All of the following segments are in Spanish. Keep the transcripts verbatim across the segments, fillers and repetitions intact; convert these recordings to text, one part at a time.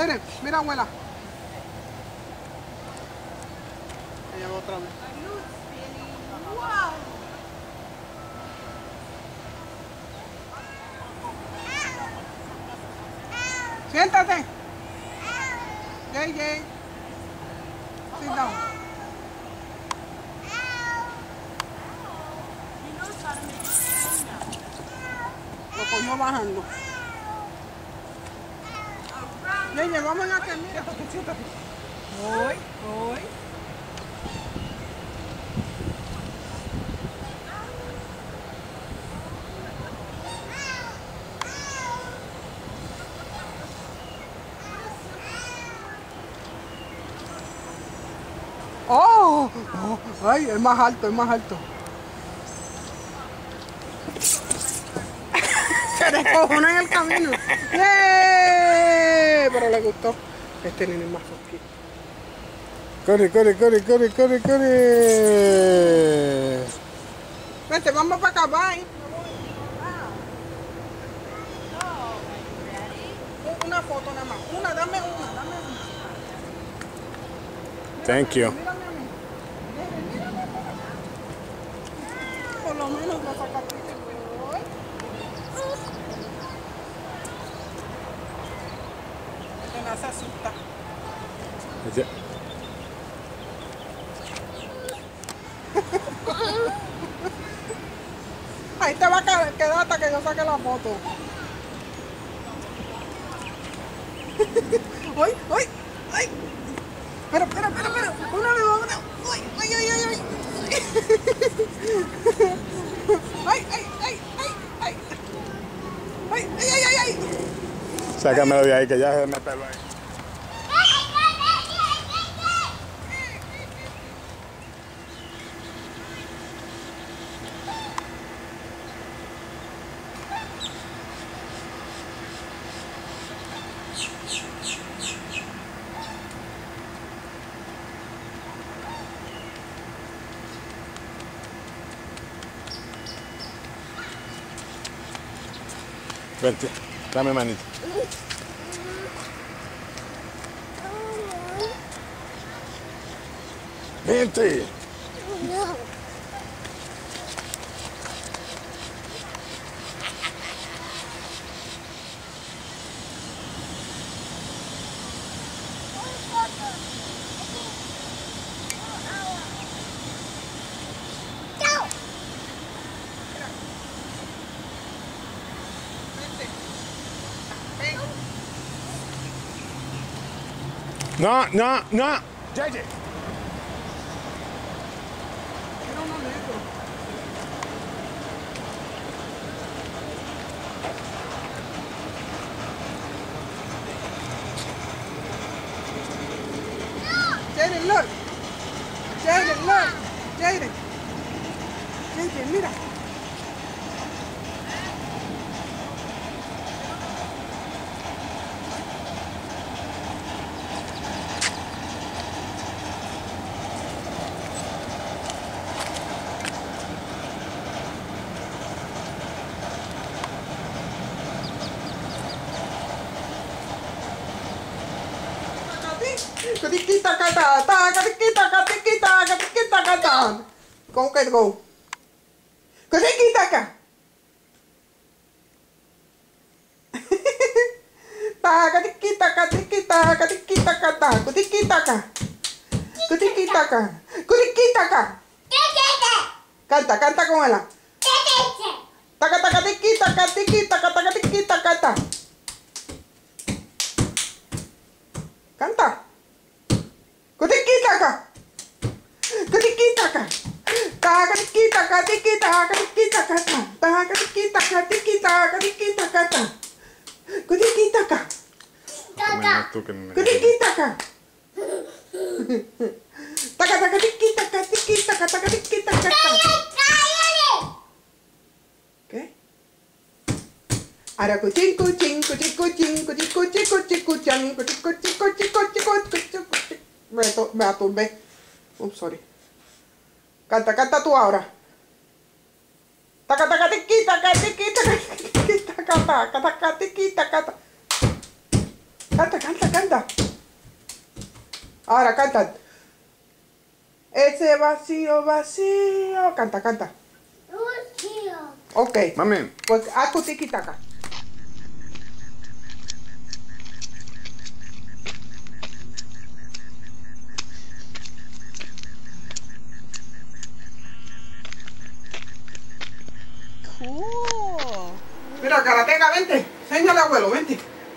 Tere, mira abuela. Ella va otra vez. Wow. Siéntate. Jay, Jay. Sit down. Lo cogió bajando. Jay, Jay, vamos a que mira. Siéntate. Voy, voy. Oh, oh, ay, es más alto, es más alto. Se descojonó en el camino. ¡Yeah! Pero le gustó. Este nene es más fosquito. Corre, corre, corre, corre, corre, corre. Vente, vamos para acá, bye. Una foto nada más. Una, dame una, dame una. Thank you. Mírame a mí. Mírame, mírame. Por lo menos la sacatriz hoy. Que no se asusta. Ya. Ahí te va a quedar hasta que yo saque la foto. ¡Ay, ay, ay! Espera, espera, espera, espera. Una vez, una. ¡Ay, ay, ay, ay! ¡Ay, ay, ay, ay! ¡Ay, ay, ay, ay, ay! Sácamelo de ahí que ya se me pelo ahí. Vente, dame manito. Vente. No, no, no. Jay, Jay. Era uno negro. Jaden, look. Jaden, look. Jaden. Jaden, mira. Kata kata kata kita kata kita kata kita kata. Go get go. Kata kita ka. Ta kata kita kata kita kata kita kata kata kita ka. Kata kita ka. Kata kita ka. Canta, canta con ella. Taca taca tiquita kata kita kata kata kita kata. Canta. Kutikita ka. Kutikita ka. Taka tikita ka tikita ka tikita ka. Taka tikita ka tikita ka tikita ka. Kutikita ka. Kutikita ka. Taka taka tikita ka tikita ka taka tikita ka. ¿Qué? Ahora cuchín cuchín cuchín cuchín cuchín cuchín cuchín cuchín cuchín cuchín cuchín cuchín cuchín. Me, me aturbé. Oh, sorry. Canta, canta tú ahora. Taca, taca, tiquita, taca, tiquita, taca, tiquita, canta, canta, tiquita, canta. Canta, canta, canta. Ahora canta. Ese vacío, vacío. Canta, canta. Ok. Mami. Pues haz tu tiki-taka. Cool. Mira, Karateka, vente. Enséñale, abuelo, vente.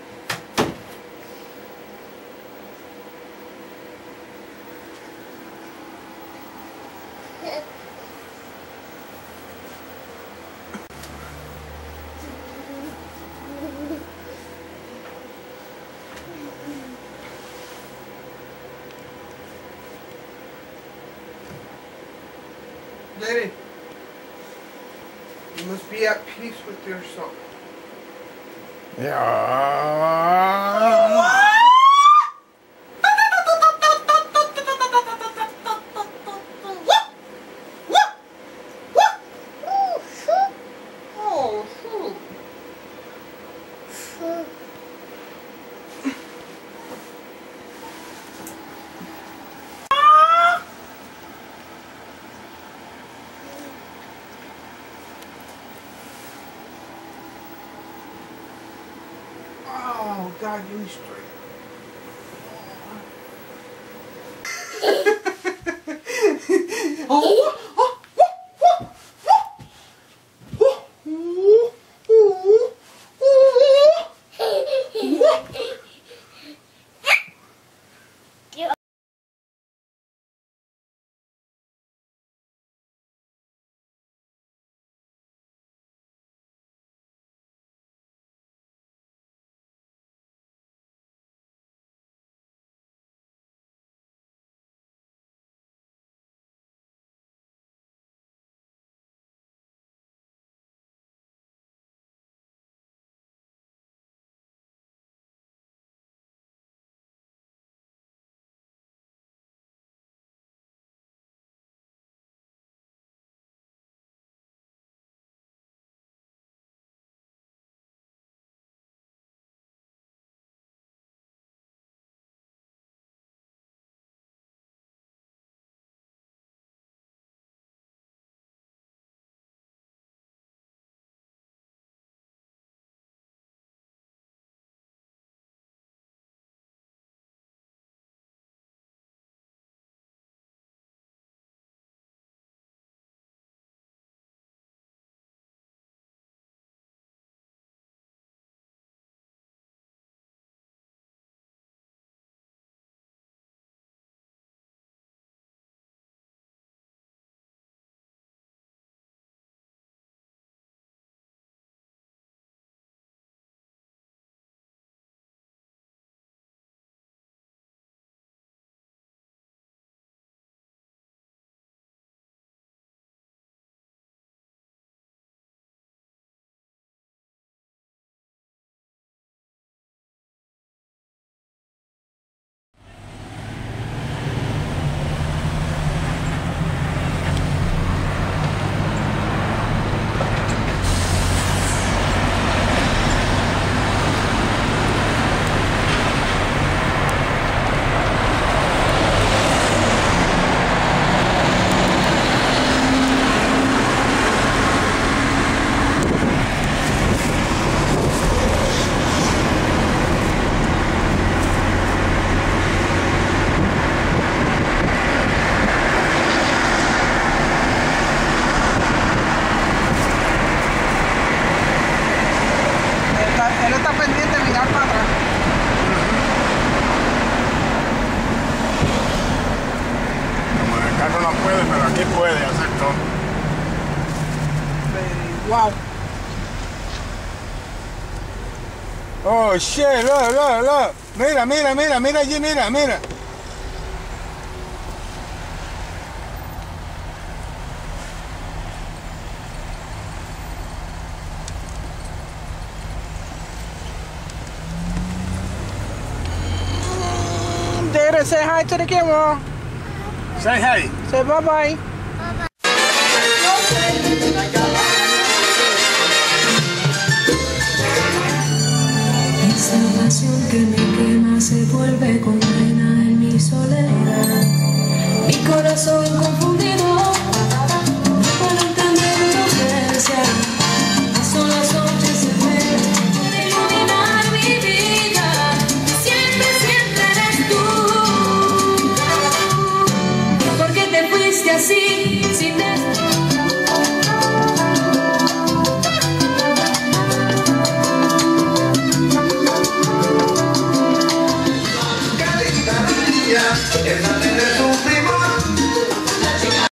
Lady, you must be at peace with yourself. Yeah. Oh, shoot. Oh, God, give me strength. Oh, oh, oh, oh, oh, oh, Él está pendiente de mirar para atrás. Como en el carro no puede, pero aquí puede hacer todo. Wow. Oh, shit, look, look, look. Mira, mira, mira, mira allí, mira, mira. Dad, say hi to the camera. Say hey. Say bye-bye. I got